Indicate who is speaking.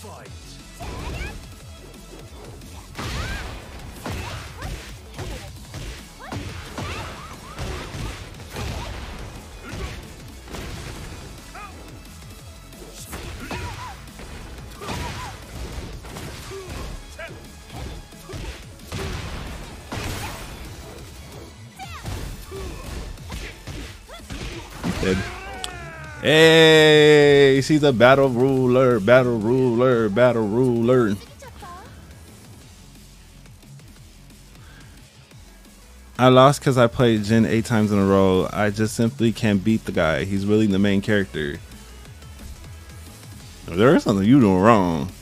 Speaker 1: Hey, she's a battle ruler, battle ruler, battle ruler. I lost because I played Jin 8 times in a row. I just simply can't beat the guy. He's really the main character. There is something you doing wrong.